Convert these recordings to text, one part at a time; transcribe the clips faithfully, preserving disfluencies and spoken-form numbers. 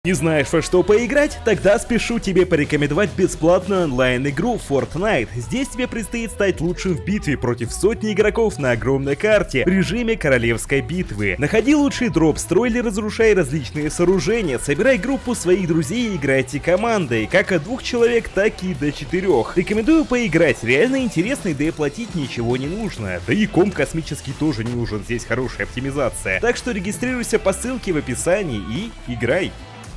Не знаешь, во что поиграть? Тогда спешу тебе порекомендовать бесплатную онлайн-игру Fortnite. Здесь тебе предстоит стать лучшим в битве против сотни игроков на огромной карте в режиме королевской битвы. Находи лучший дроп, строй или разрушай различные сооружения, собирай группу своих друзей и играйте командой, как от двух человек, так и до четырех. Рекомендую поиграть, реально интересный, да и платить ничего не нужно. Да и комп космический тоже не нужен, здесь хорошая оптимизация. Так что регистрируйся по ссылке в описании и играй.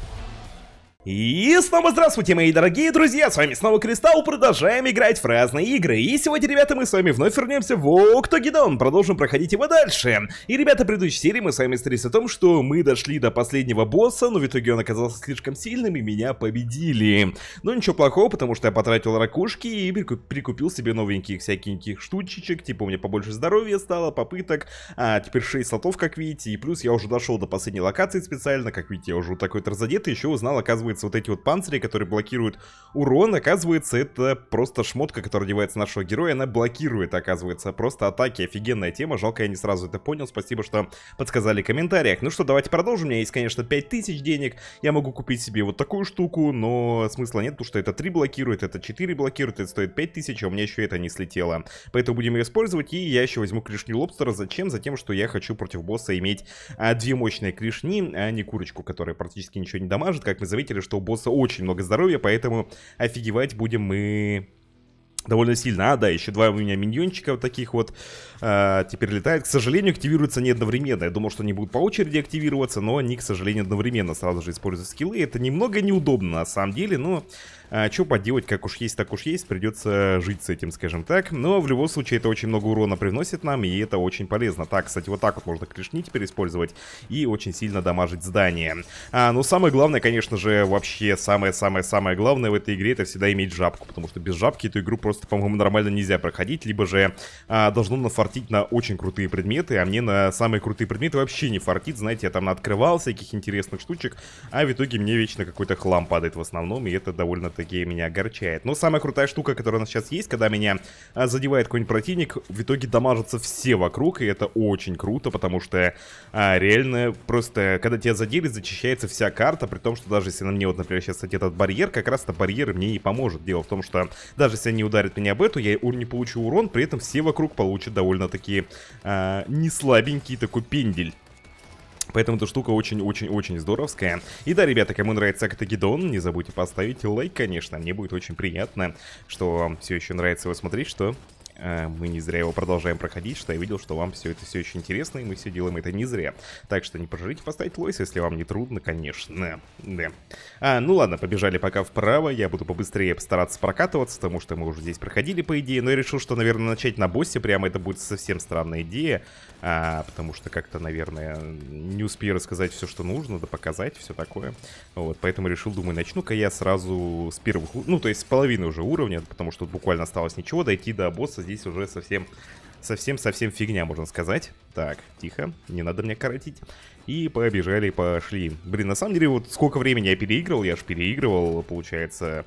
И снова здравствуйте, мои дорогие друзья, с вами снова Кристалл, продолжаем играть в разные игры. И сегодня, ребята, мы с вами вновь вернемся в Octogedon, продолжим проходить его дальше. И, ребята, в предыдущей серии мы с вами встретились о том, что мы дошли до последнего босса, но в итоге он оказался слишком сильным и меня победили. Но ничего плохого, потому что я потратил ракушки и прикупил себе новеньких всяких штучечек, типа у меня побольше здоровья стало, попыток, а теперь шесть слотов, как видите, и плюс я уже дошел до последней локации специально, как видите, я уже вот такой-то разодетый, еще узнал, оказывается, вот эти вот панцири, которые блокируют урон, оказывается, это просто шмотка, которая одевается нашего героя, она блокирует, оказывается, просто атаки, офигенная тема, жалко, я не сразу это понял, спасибо, что подсказали в комментариях. Ну что, давайте продолжим, у меня есть, конечно, пять тысяч денег, я могу купить себе вот такую штуку, но смысла нет, потому что это три блокирует, это четыре блокирует, это стоит пять тысяч, а у меня еще это не слетело, поэтому будем ее использовать, и я еще возьму клешню лобстера, зачем? Затем, что я хочу против босса иметь а, две мощные клешни, а не курочку, которая практически ничего не дамажит, как мы заметили, что у босса очень много здоровья, поэтому офигевать будем мы довольно сильно. А, да, еще два у меня миньончика вот таких вот а, теперь летает. К сожалению, активируются не одновременно. Я думал, что они будут по очереди активироваться, но они, к сожалению, одновременно сразу же используют скиллы. Это немного неудобно на самом деле, но а, что поделать, как уж есть, так уж есть. Придется жить с этим, скажем так. Но в любом случае это очень много урона привносит нам, и это очень полезно. Так, кстати, вот так вот можно клешни теперь использовать и очень сильно дамажить здание. А, но самое главное, конечно же, вообще самое-самое-самое главное в этой игре — это всегда иметь жабку, потому что без жабки эту игру просто, по-моему, нормально нельзя проходить, либо же а, должно нафартить на очень крутые предметы, а мне на самые крутые предметы вообще не фартит, знаете, я там наоткрывал всяких интересных штучек, а в итоге мне вечно какой-то хлам падает в основном, и это довольно-таки меня огорчает. Но самая крутая штука, которая у нас сейчас есть, когда меня а, задевает какой-нибудь противник, в итоге дамажатся все вокруг, и это очень круто, потому что а, реально просто, когда тебя задели, зачищается вся карта, при том, что даже если на мне, вот, например, сейчас, кстати, этот барьер, как раз-то барьер мне и поможет. Дело в том, что даже если они ударят меня об эту, я не получу урон, при этом все вокруг получат довольно-таки а, не слабенький такой пендель. Поэтому эта штука очень-очень-очень здоровская. И да, ребята, кому нравится Octogedon, не забудьте поставить лайк, конечно. Мне будет очень приятно, что вам все еще нравится его смотреть, что э, мы не зря его продолжаем проходить, что я видел, что вам все это все еще интересно, и мы все делаем это не зря. Так что не пожалейте поставить лайк, если вам не трудно, конечно. Да. А, ну ладно, побежали пока вправо. Я буду побыстрее постараться прокатываться, потому что мы уже здесь проходили, по идее. Но я решил, что, наверное, начать на боссе прямо это будет совсем странная идея. А, потому что как-то, наверное, не успею рассказать все, что нужно, да показать, все такое. Вот, поэтому решил, думаю, начну-ка я сразу с первых, ну, то есть с половины уже уровня, потому что тут буквально осталось ничего, дойти до босса здесь уже совсем, совсем-совсем фигня, можно сказать. Так, тихо, не надо меня коротить. И побежали, пошли. Блин, на самом деле, вот сколько времени я переигрывал, я аж переигрывал, получается,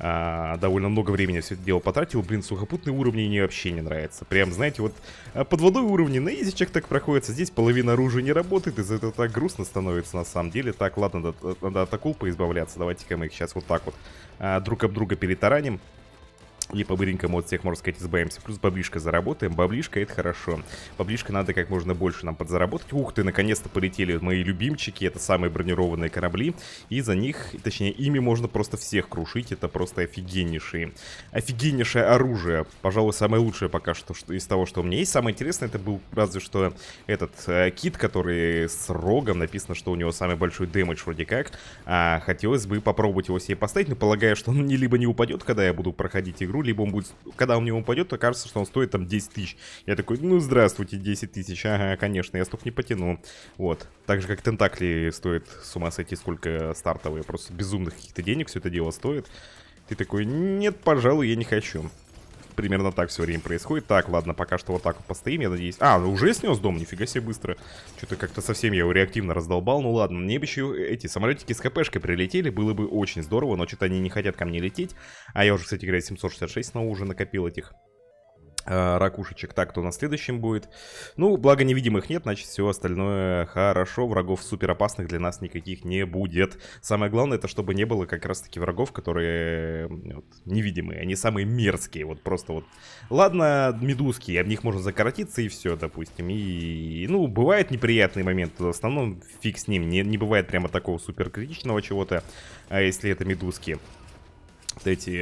а, довольно много времени все это дело потратил. Блин, сухопутные уровни мне вообще не нравятся. Прям, знаете, вот под водой уровни на изичек так проходится. Здесь половина оружия не работает, из-за этого так грустно становится на самом деле. Так, ладно, надо, надо от акул поизбавляться. Давайте-ка мы их сейчас вот так вот а, друг об друга перетараним. И по-быренькому от всех, можно сказать, избавимся. Плюс баблишко заработаем. Баблишко — это хорошо. Баблишко надо как можно больше нам подзаработать. Ух ты, наконец-то полетели мои любимчики. Это самые бронированные корабли. И за них, точнее, ими можно просто всех крушить. Это просто офигеннейшие. Офигеннейшее оружие. Пожалуй, самое лучшее пока что, что из того, что у меня есть. Самое интересное, это был разве что этот э, кит, который с рогом. Написано, что у него самый большой дэмэдж вроде как. А, хотелось бы попробовать его себе поставить. Но полагаю, что он либо не упадет, когда я буду проходить игру, либо он будет, когда он мне упадет, то кажется, что он стоит там десять тысяч. Я такой, ну здравствуйте, десять тысяч, ага, конечно, я столько не потяну. Вот, так же как тентакли стоит, с ума сойти, сколько стартовые, просто безумных каких-то денег все это дело стоит. Ты такой, нет, пожалуй, я не хочу. Примерно так все время происходит. Так, ладно, пока что вот так вот постоим, я надеюсь. А, ну уже снес дом, нифига себе быстро. Что-то как-то совсем я его реактивно раздолбал. Ну ладно, мне бы еще эти самолетики с ХПшкой прилетели, было бы очень здорово, но что-то они не хотят ко мне лететь. А я уже, кстати говоря, семьсот шестьдесят шесть снова уже накопил этих ракушечек. Так, кто на следующем будет? Ну, благо невидимых нет, значит все остальное хорошо. Врагов супер опасных для нас никаких не будет. Самое главное, это чтобы не было как раз таки врагов, которые вот, невидимые. Они самые мерзкие, вот просто вот. Ладно, медузки, об них можно закоротиться и все, допустим. И, ну, бывает неприятный момент, в основном фиг с ним. Не, не бывает прямо такого супер критичного чего-то, а если это медузки. Вот эти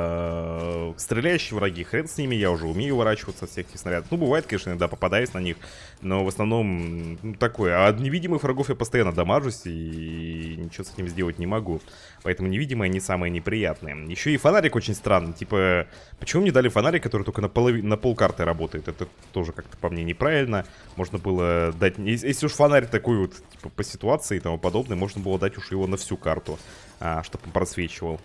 э, стреляющие враги, хрен с ними, я уже умею уворачиваться от всех этих снарядов. Ну, бывает, конечно, иногда попадаюсь на них, но в основном, ну, такое. А от невидимых врагов я постоянно дамажусь и ничего с этим сделать не могу. Поэтому невидимые не самые неприятные. Еще и фонарик очень странный, типа, почему мне дали фонарик, который только на, полови... на полкарты работает? Это тоже как-то по мне неправильно. Можно было дать, если уж фонарь такой вот, типа, по ситуации и тому подобное, можно было дать уж его на всю карту, а, чтобы он просвечивал.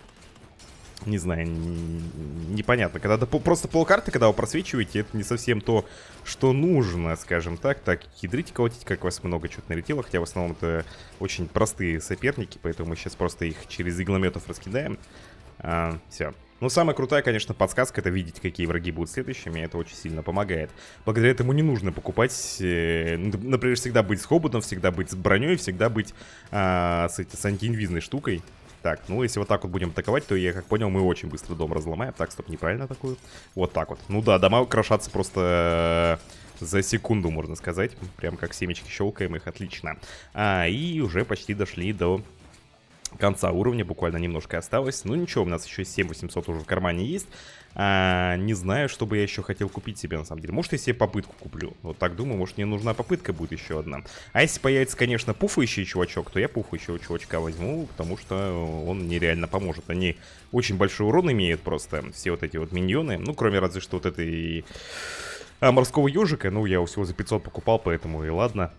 Не знаю, непонятно. Когда просто полкарты, когда вы просвечиваете, это не совсем то, что нужно, скажем так. Так, ядрить, колотить, как вас много что-то налетело. Хотя в основном это очень простые соперники, поэтому мы сейчас просто их через иглометов раскидаем. А, все. Ну, самая крутая, конечно, подсказка — это видеть, какие враги будут следующими. Это очень сильно помогает. Благодаря этому не нужно покупать, э, например, всегда быть с хоботом, всегда быть с броней, всегда быть а, с, с антиинвизной штукой. Так, ну если вот так вот будем атаковать, то я как понял, мы очень быстро дом разломаем. Так, стоп, неправильно такую. Вот так вот. Ну да, дома крошатся просто за секунду, можно сказать. Прям как семечки щелкаем их, отлично. А, и уже почти дошли до конца уровня, буквально немножко осталось. Ну ничего, у нас еще семь восемьсот уже в кармане есть. а, Не знаю, что бы я еще хотел купить себе, на самом деле. Может, я себе попытку куплю. Вот так думаю, может, мне нужна попытка будет еще одна. А если появится, конечно, пуфающий чувачок, то я пуфающего чувачка возьму, потому что он мне реально поможет. Они очень большой урон имеют просто, все вот эти вот миньоны. Ну, кроме разве что вот этой а, морского ежика. Ну, я его всего за пятьсот покупал, поэтому и ладно.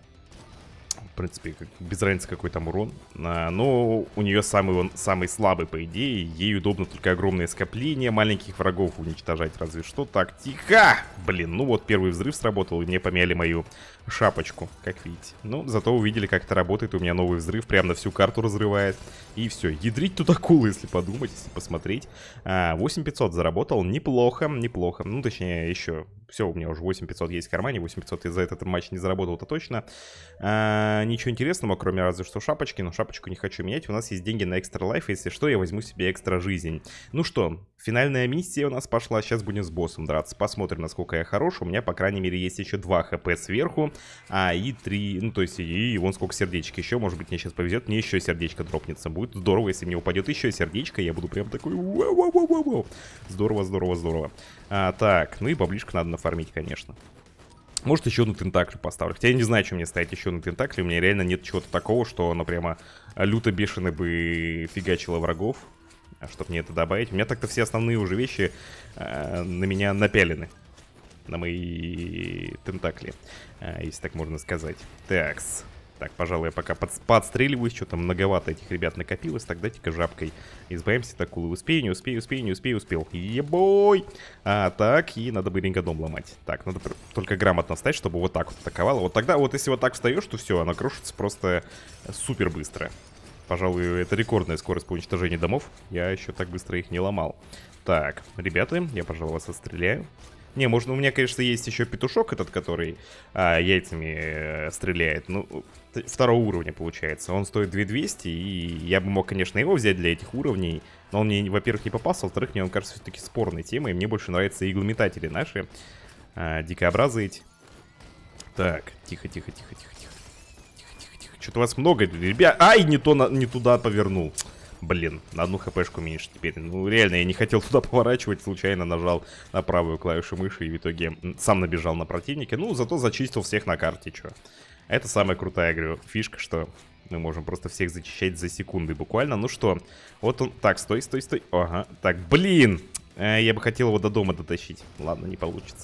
В принципе, без разницы, какой там урон. а, Но у нее самый, он, самый слабый, по идее. Ей удобно только огромное скопление маленьких врагов уничтожать, разве что. Так, тихо! Блин, ну вот первый взрыв сработал, и мне помяли мою шапочку, как видите. Ну, зато увидели, как это работает. У меня новый взрыв прям на всю карту разрывает. И все, ядрить тут акулы, если подумать, если посмотреть. а, восемь пятьсот заработал, неплохо, неплохо. Ну, точнее, еще... Все, у меня уже восемь пятьсот есть в кармане. восемь пятьсот я за этот матч не заработал, это точно. а, Ничего интересного, кроме разве что шапочки. Но шапочку не хочу менять. У нас есть деньги на экстра лайф. Если что, я возьму себе экстра жизнь. Ну что, финальная миссия у нас пошла. Сейчас будем с боссом драться. Посмотрим, насколько я хорош. У меня, по крайней мере, есть еще два хп сверху. А, и три, ну то есть, и, и вон сколько сердечек еще. Может быть, мне сейчас повезет. Мне еще сердечко дропнется. Будет здорово, если мне упадет еще сердечко. Я буду прям такой... Здорово, здорово, здорово. А, так, ну и баблишко надо нафармить, конечно. Может, еще одну тентаклю поставлю. Хотя я не знаю, что мне ставить еще на тентаклю. У меня реально нет чего-то такого, что оно прямо люто бешено бы фигачило врагов. А чтобы мне это добавить. У меня так-то все основные уже вещи э, на меня напялены. На мои тентакли, э, если так можно сказать. Такс. Так, пожалуй, я пока под, подстреливаюсь. Что-то многовато этих ребят накопилось. Так, дайте-ка жабкой избавимся от акулы. Успею, не успею, успею, не успею, успел. Ебой! А, так, и надо бы рингодом ломать. Так, надо только грамотно встать, чтобы вот так вот атаковало. Вот тогда, вот если вот так встаешь, то все, оно крушится просто супер быстро. Пожалуй, это рекордная скорость по уничтожению домов. Я еще так быстро их не ломал. Так, ребята, я, пожалуй, вас отстреляю. Не, можно, у меня, конечно, есть еще петушок этот, который а, яйцами э, стреляет. Ну, второго уровня получается. Он стоит две тысячи двести, и я бы мог, конечно, его взять для этих уровней. Но он мне, во-первых, не попался, во-вторых, мне он кажется все-таки спорной темой. Мне больше нравятся иглометатели наши. А, дикообразы эти. Так, тихо, тихо, тихо, тихо, тихо. Тихо, тихо, тихо. Что-то вас много, ребят. Ай, не, то на, не туда повернул. Блин, на одну хпшку меньше теперь. Ну, реально, я не хотел туда поворачивать. Случайно нажал на правую клавишу мыши и в итоге сам набежал на противника. Ну, зато зачистил всех на карте, чё. Это самая крутая, говорю, фишка, что мы можем просто всех зачищать за секунды буквально. Ну что, вот он... Так, стой, стой, стой. Ага, так, блин! Э, я бы хотел его до дома дотащить. Ладно, не получится.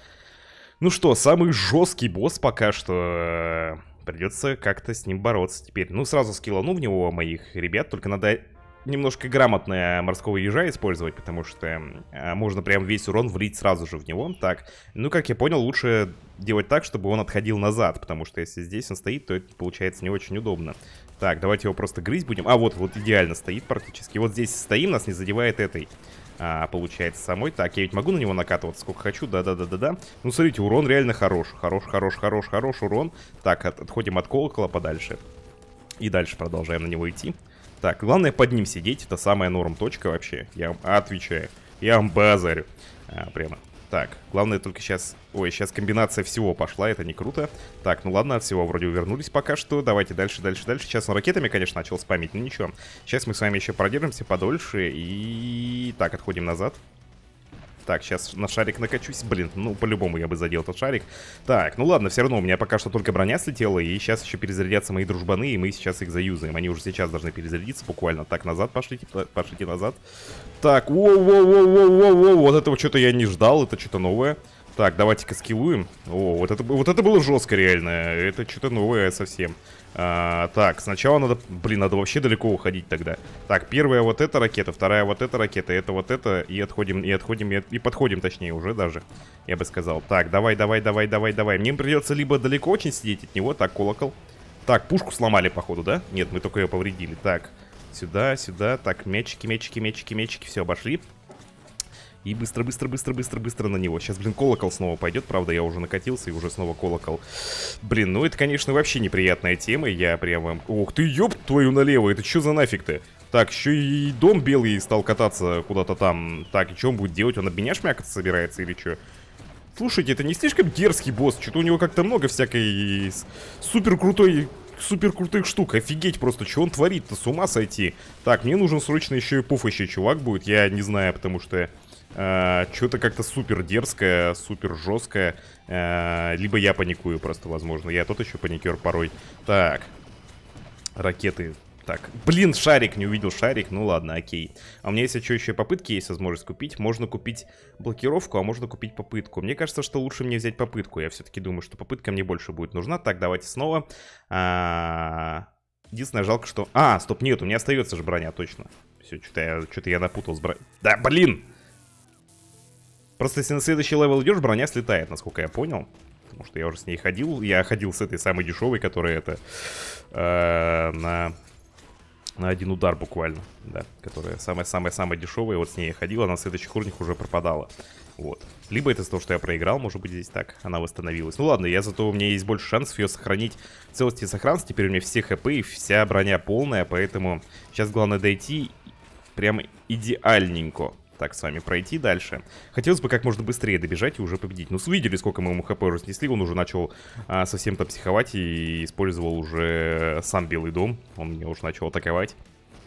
Ну что, самый жесткий босс пока что... Придется как-то с ним бороться теперь. Ну, сразу скиллану в него моих ребят. Только надо немножко грамотно морского ежа использовать, потому что а, можно прям весь урон влить сразу же в него. Так, ну, как я понял, лучше делать так, чтобы он отходил назад. Потому что если здесь он стоит, то это получается не очень удобно. Так, давайте его просто грызть будем. А, вот, вот идеально стоит практически. Вот здесь стоим, нас не задевает этой а, получается, самой. Так, я ведь могу на него накатываться сколько хочу, да-да-да-да-да. Ну, смотрите, урон реально хорош, хорош, хорош, хорош, хорош урон. Так, от, отходим от колокола подальше. И дальше продолжаем на него идти. Так, главное под ним сидеть, это самая норм точка вообще. Я вам отвечаю, я вам базарю. А, прямо. Так, главное только сейчас... Ой, сейчас комбинация всего пошла, это не круто. Так, ну ладно, от всего вроде увернулись пока что. Давайте дальше, дальше, дальше. Сейчас он ракетами, конечно, начал спамить, но ничего. Сейчас мы с вами еще продержимся подольше. И... Так, отходим назад. Так, сейчас на шарик накачусь. Блин, ну по-любому я бы задел этот шарик. Так, ну ладно, все равно у меня пока что только броня слетела. И сейчас еще перезарядятся мои дружбаны, и мы сейчас их заюзаем. Они уже сейчас должны перезарядиться буквально. Так, назад пошлите, пошлите назад. Так, воу-воу-воу-воу-воу-воу. Вот этого что-то я не ждал, это что-то новое. Так, давайте-ка скиллуем. О, вот это, вот это было жестко реально. Это что-то новое совсем. А, так, сначала надо... Блин, надо вообще далеко уходить тогда. Так, первая вот эта ракета, вторая вот эта ракета, это вот это. И отходим, и отходим, и, и подходим, точнее, уже даже. Я бы сказал. Так, давай, давай, давай, давай, давай. Мне придется либо далеко очень сидеть от него. Так, колокол. Так, пушку сломали, походу, да? Нет, мы только ее повредили. Так, сюда, сюда. Так, мячики, мячики, мячики, мячики. Все, обошли. И быстро, быстро, быстро, быстро, быстро на него. Сейчас, блин, колокол снова пойдет. Правда, я уже накатился, и уже снова колокол. Блин, ну это, конечно, вообще неприятная тема. Я прямо... Ух ты, ёб твою налево. Это что за нафиг-то? Так, еще и дом белый стал кататься куда-то там. Так, и что он будет делать? Он об меня шмякаться собирается или что? Слушайте, это не слишком дерзкий босс? Что-то у него как-то много всякой супер крутой... Супер крутых штук, офигеть просто, что он творит-то, с ума сойти. Так, мне нужен срочно еще и пуфающий чувак будет, я не знаю, потому что э, что-то как-то супер дерзкое, супер жесткое, э, либо я паникую просто, возможно, я тот еще паникер порой. Так, ракеты. Так, блин, шарик, не увидел шарик, ну ладно, окей. А у меня есть что еще попытки, есть возможность купить. Можно купить блокировку, а можно купить попытку. Мне кажется, что лучше мне взять попытку. Я все-таки думаю, что попытка мне больше будет нужна. Так, давайте снова. А... Единственное, жалко, что... А, стоп, нет, у меня остается же броня, точно. Все, что-то я, что-то я напутал с броней. Да, блин! Просто если на следующий левел идешь, броня слетает, насколько я понял. Потому что я уже с ней ходил. Я ходил с этой самой дешевой, которая это... Э, на... На один удар буквально, да, которая самая-самая-самая дешевая. Вот с ней я ходил, а на следующих уровнях уже пропадала. Вот. Либо это из-за того, что я проиграл, может быть, здесь так, она восстановилась. Ну ладно, я зато у меня есть больше шансов ее сохранить в целости и сохранности. Теперь у меня все хп и вся броня полная, поэтому сейчас главное дойти прям идеальненько. Так, с вами пройти дальше. Хотелось бы как можно быстрее добежать и уже победить. Ну, видели, сколько мы ему хп уже снесли. Он уже начал а, совсем-то психовать и использовал уже сам Белый дом. Он меня уже начал атаковать.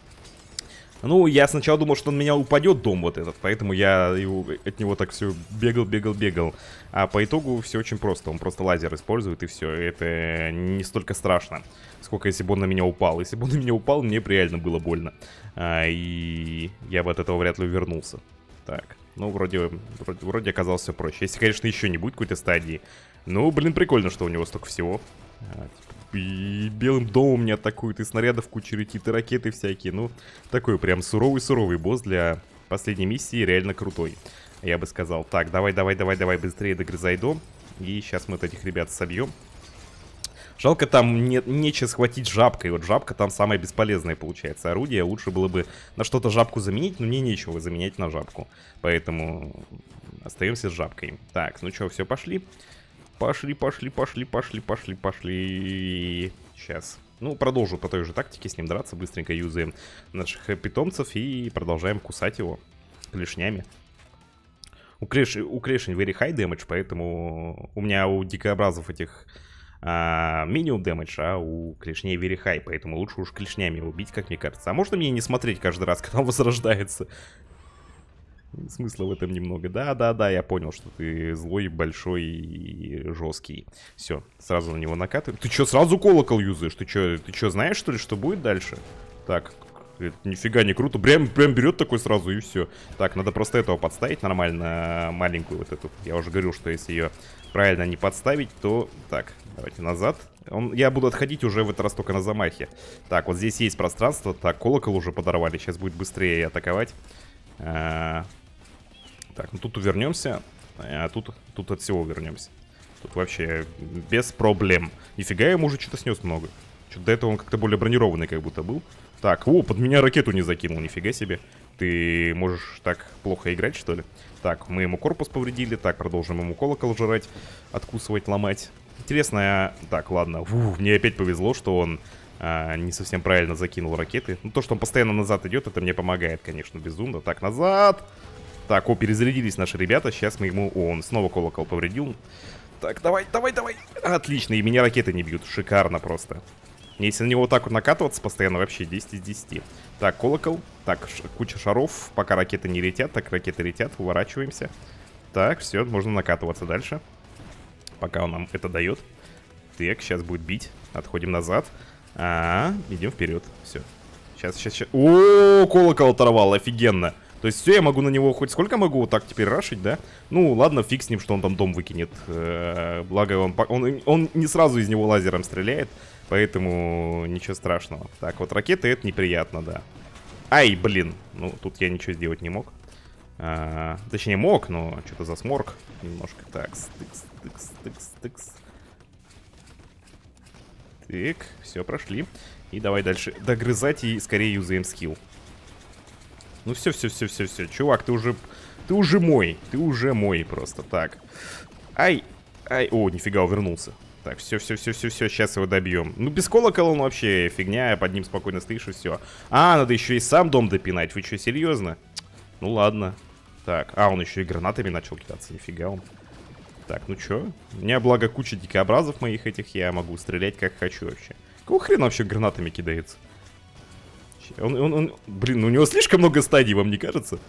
Ну, я сначала думал, что он меня упадет, дом вот этот. Поэтому я его, от него так все бегал, бегал, бегал. А по итогу все очень просто. Он просто лазер использует и все. Это не столько страшно, сколько если бы он на меня упал. Если бы он на меня упал, мне бы реально было больно. А, и я бы от этого вряд ли увернулся. Так, ну, вроде, вроде, вроде оказалось все проще. Если, конечно, еще не будет какой-то стадии. Ну, блин, прикольно, что у него столько всего. А, и белым домом меня атакуют, и снарядов куча летит, и ракеты всякие. Ну, такой прям суровый-суровый босс для последней миссии, реально крутой, я бы сказал. Так, давай, давай, давай, давай, быстрее догрызай дом. И сейчас мы вот этих ребят собьем. Жалко, там не, нечего схватить жабкой. Вот жабка там самое бесполезное получается орудие. Лучше было бы на что-то жабку заменить, но мне нечего заменять на жабку. Поэтому остаемся с жабкой. Так, ну что, все, пошли. Пошли, пошли, пошли, пошли, пошли, пошли. Сейчас. Ну, продолжу по той же тактике с ним драться. Быстренько юзаем наших питомцев и продолжаем кусать его клешнями. У, клеш... у клешень very high damage, поэтому у меня у дикообразов этих минимум damage, а у клешней very high, поэтому лучше уж клешнями его бить, как мне кажется. А можно мне не смотреть каждый раз, когда он возрождается? Смысла в этом немного. Да-да-да, я понял, что ты злой, большой и жесткий. Все, сразу на него накатываем. Ты что, сразу колокол юзаешь? Ты что, ты что, знаешь, что ли, что будет дальше? Так, это нифига не круто. Прям, прям берет такой сразу и все. Так, надо просто этого подставить нормально, маленькую вот эту. Я уже говорил, что если ее правильно не подставить, то... Так, давайте назад. Он... Я буду отходить уже в этот раз только на замахе. Так, вот здесь есть пространство. Так, колокол уже подорвали. Сейчас будет быстрее атаковать. А... Так, ну тут вернемся. А тут, тут от всего вернемся. Тут вообще без проблем. Нифига, я ему уже что-то снес много. Что-то до этого он как-то более бронированный как будто был. Так, о, под меня ракету не закинул, нифига себе. Ты можешь так плохо играть, что ли? Так, мы ему корпус повредили. Так, продолжим ему колокол жрать, откусывать, ломать. Интересно, так, ладно. Фу, мне опять повезло, что он а, не совсем правильно закинул ракеты. Ну, то, что он постоянно назад идет, это мне помогает, конечно, безумно. Так, назад. Так, о, перезарядились наши ребята. Сейчас мы ему... О, он снова колокол повредил. Так, давай, давай, давай. Отлично, и меня ракеты не бьют. Шикарно просто. Если на него вот так вот накатываться постоянно, вообще десять из десяти. Так, колокол. Так, куча шаров. Пока ракеты не летят, так ракеты летят. Уворачиваемся. Так, все, можно накатываться дальше. Пока он нам это дает. Так, сейчас будет бить. Отходим назад. А, идем вперед. Все. Сейчас, сейчас, сейчас. О, колокол оторвал, офигенно. То есть все, я могу на него хоть сколько могу вот так теперь рашить, да? Ну, ладно, фиг с ним, что он там дом выкинет. Э-э, благо, он, он, он не сразу из него лазером стреляет. Поэтому ничего страшного. Так, вот ракеты, это неприятно, да. Ай, блин. Ну, тут я ничего сделать не мог. А, точнее, мог, но что-то засморк немножко. Так, стыкс, стыкс, стыкс, стыкс. Так, все, прошли. И давай дальше догрызать и скорее юзаем скилл. Ну все, все, все, все, все. Чувак, ты уже... Ты уже мой. Ты уже мой просто. Так. Ай. Ай. О, нифига, увернулся. Так, все, все, все, все, все, сейчас его добьем. Ну, без колокола он вообще фигня, под ним спокойно стоишь и все. А, надо еще и сам дом допинать. Вы что, серьезно? Ну ладно. Так, а, он еще и гранатами начал кидаться, нифига он. Так, ну что? У меня, благо, куча дикообразов моих этих, я могу стрелять как хочу вообще. Какого хрена вообще гранатами кидается? Он, он, он, блин, у него слишком много стадий, вам не кажется?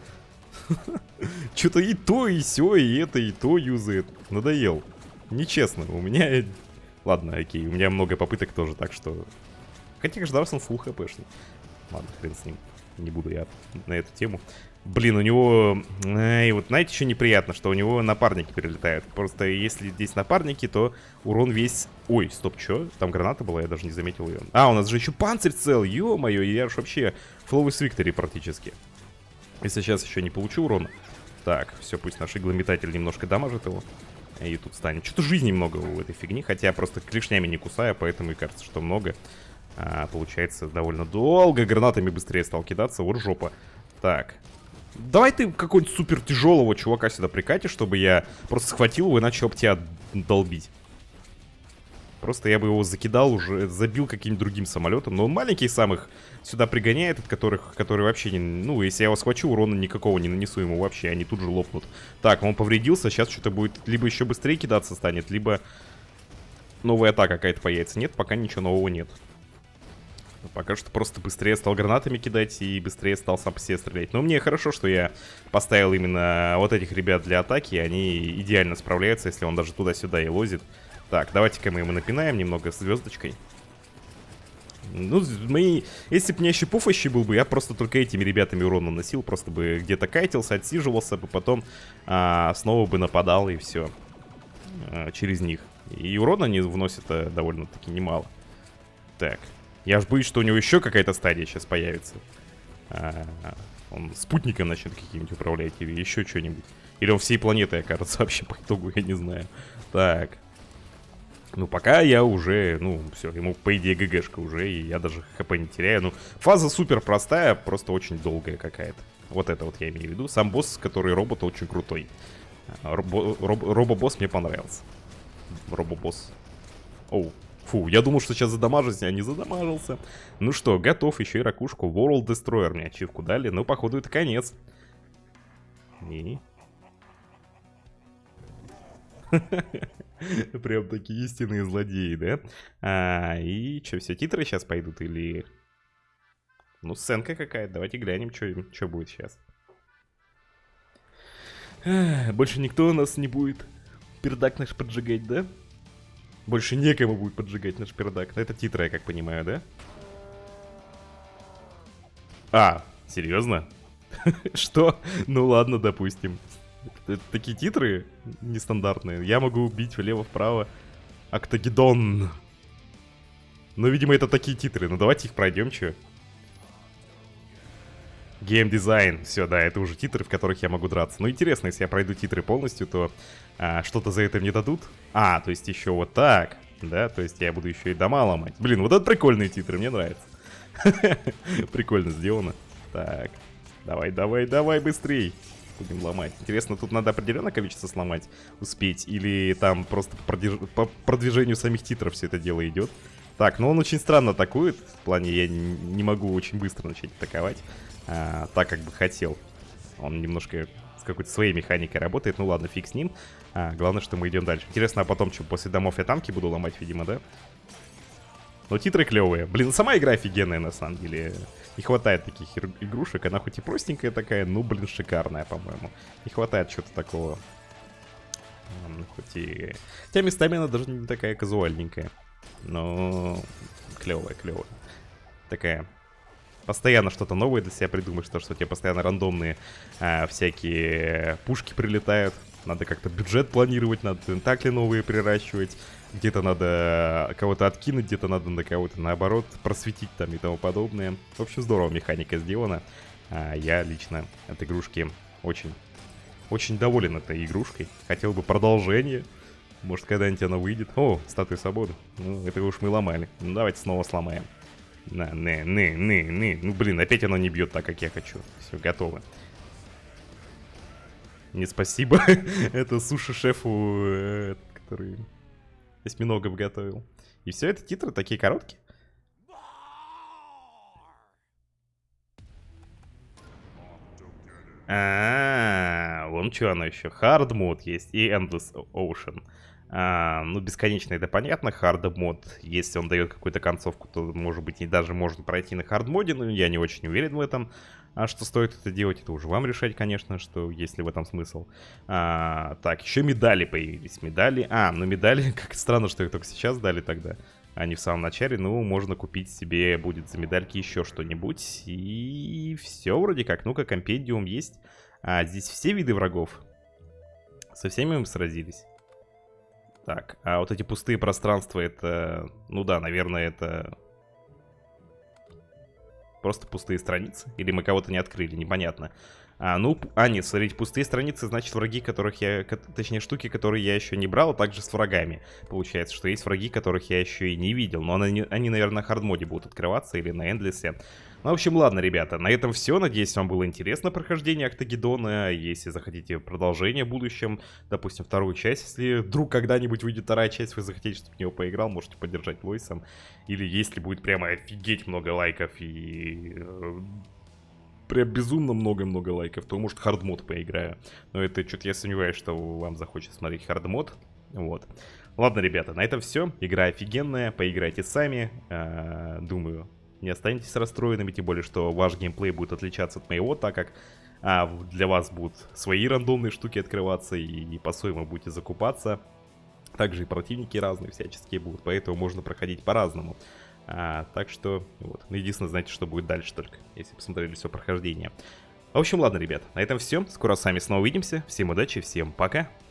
Что-то и то, и сё, и это, и то юзает. Надоел. Нечестно, у меня... Ладно, окей, у меня много попыток тоже, так что... Хотя каждый он фулл хпшный. Ладно, хрен с ним. Не буду я на эту тему. Блин, у него... Ай, вот знаете, что неприятно, что у него напарники перелетают. Просто если здесь напарники, то урон весь... Ой, стоп, что? Там граната была, я даже не заметил ее. А, у нас же еще панцирь цел, ё-моё, я же вообще флоус виктори практически. Если сейчас еще не получу урона. Так, все, пусть наш иглометатель немножко дамажит его. И тут станет. Что-то жизни много у этой фигни, хотя просто клешнями не кусаю, поэтому и кажется, что много. А, получается довольно долго. Гранатами быстрее стал кидаться, вот жопа. Так. Давай ты какой-нибудь супер тяжелого чувака сюда прикатишь, чтобы я просто схватил его и начал об тебя долбить. Просто я бы его закидал уже, забил каким-нибудь другим самолетом. Но он маленький сам их сюда пригоняет, от которых, которые вообще не... Ну, если я его схвачу, урона никакого не нанесу ему вообще, они тут же лопнут. Так, он повредился, сейчас что-то будет либо еще быстрее кидаться станет, либо новая атака какая-то появится. Нет, пока ничего нового нет. Пока что просто быстрее стал гранатами кидать и быстрее стал сам по себе стрелять. Но мне хорошо, что я поставил именно вот этих ребят для атаки. Они идеально справляются, если он даже туда-сюда и лозит. Так, давайте-ка мы ему напинаем немного звездочкой. Ну, мои... если бы не ощепуфащий был бы, я просто только этими ребятами урон наносил. Просто бы где-то кайтился, отсиживался бы, потом а, снова бы нападал и все. А, через них. И урона они вносят а, довольно-таки немало. Так. Я аж боюсь, что у него еще какая-то стадия сейчас появится. А, он спутником начнет каким-нибудь управлять или еще что-нибудь. Или он всей планетой окажется вообще по итогу, я не знаю. Так. Ну, пока я уже, ну, все, ему, по идее, ГГшка уже, и я даже хп не теряю. Ну, фаза супер простая, просто очень долгая какая-то. Вот это вот я имею в виду. Сам босс, который робот, очень крутой. Робо, роб, робо-босс мне понравился. Робо-босс. Оу. Фу, я думал, что сейчас задамажусь, а не задамажился. Ну что, готов, еще и ракушку. World Destroyer мне ачивку дали, но походу это конец. И... Прям такие истинные злодеи, да? А, и что, все титры сейчас пойдут или... Ну, сценка какая-то, давайте глянем, что будет сейчас. Больше никто у нас не будет пердак наш поджигать, да? Больше некому будет поджигать наш пердак. Это титры, я как понимаю, да? А, серьезно? Что? Ну ладно, допустим. Это такие титры нестандартные. Я могу убить влево-вправо. Октагедон. Ну, видимо, это такие титры. Ну, давайте их пройдем, че. Геймдизайн. Все, да, это уже титры, в которых я могу драться. Ну, интересно, если я пройду титры полностью, то а, что-то за это мне дадут. А, то есть еще вот так. Да, то есть я буду еще и дома ломать. Блин, вот это прикольные титры, мне нравится. Прикольно сделано. Так. Давай, давай, давай, быстрей. Будем ломать. Интересно, тут надо определенное количество сломать, успеть, или там просто по, продвиж... по продвижению самих титров все это дело идет. Так, ну он очень странно атакует, в плане я не могу очень быстро начать атаковать, а, так как бы хотел. Он немножко с какой-то своей механикой работает, ну ладно, фиг с ним. А, главное, что мы идем дальше. Интересно, а потом что, после домов я танки буду ломать, видимо, да? Но титры клевые. Блин, сама игра офигенная, на самом деле. Не хватает таких игрушек. Она хоть и простенькая такая, ну, блин, шикарная, по-моему. Не хватает чего-то такого. Хоть и... Хотя местами она даже не такая казуальненькая. Но клевая, клевая. Такая... Постоянно что-то новое для себя придумаешь, то, что у тебя постоянно рандомные а, всякие пушки прилетают. Надо как-то бюджет планировать, надо тентакли новые приращивать. Где-то надо кого-то откинуть, где-то надо на кого-то, наоборот, просветить там и тому подобное. В общем, здорово механика сделана. А, я лично от игрушки очень, очень доволен этой игрушкой. Хотел бы продолжение. Может, когда-нибудь она выйдет. О, статуя свободы. Ну, это уж мы ломали. Ну, давайте снова сломаем. На, не, не, не, не. Ну, блин, опять оно не бьет так, как я хочу. Все, готово. Не спасибо. Это суши-шефу, который осьминогов готовил. И все, это титры такие короткие. А, вон что оно еще. Hard мод есть и Endless Ocean. А, ну, бесконечно это понятно. Hard мод, если он дает какую-то концовку, то, может быть, и даже можно пройти на хард моде, но я не очень уверен в этом. А что стоит это делать, это уже вам решать, конечно, что есть ли в этом смысл. А, так, еще медали появились. Медали. А, ну медали, как странно, что их только сейчас дали тогда, а не в самом начале. Ну, можно купить себе будет за медальки еще что-нибудь. И все вроде как. Ну-ка, компендиум есть. А здесь все виды врагов. Со всеми мы сразились. Так, а вот эти пустые пространства, это... Ну да, наверное, это... Просто пустые страницы? Или мы кого-то не открыли? Непонятно. А, ну, а нет, смотрите, пустые страницы, значит, враги, которых я... Точнее, штуки, которые я еще не брал, а также с врагами. Получается, что есть враги, которых я еще и не видел. Но они, они наверное, на хардмоде будут открываться или на эндлесе. Ну, в общем, ладно, ребята, на этом все. Надеюсь, вам было интересно прохождение Октагеддона. Если захотите продолжение в будущем, допустим, вторую часть, если вдруг когда-нибудь выйдет вторая часть, вы захотите, чтобы в него поиграл, можете поддержать войсом. Или если будет прямо офигеть много лайков и... прям безумно много-много лайков, то, может, хардмод поиграю. Но это что-то я сомневаюсь, что вам захочется смотреть хардмод. Вот. Ладно, ребята, на этом все. Игра офигенная, поиграйте сами. А, думаю, не останетесь расстроенными, тем более, что ваш геймплей будет отличаться от моего, так как а, для вас будут свои рандомные штуки открываться, и, и по-своему будете закупаться. Также и противники разные всяческие будут, поэтому можно проходить по-разному. А, так что, вот, ну, единственное, знаете, что будет дальше только, если посмотрели все прохождение. В общем, ладно, ребят, на этом все. Скоро с вами снова увидимся. Всем удачи, всем пока.